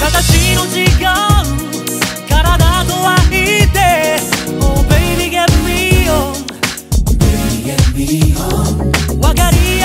形の違う体とは言って Oh baby get me on 分かり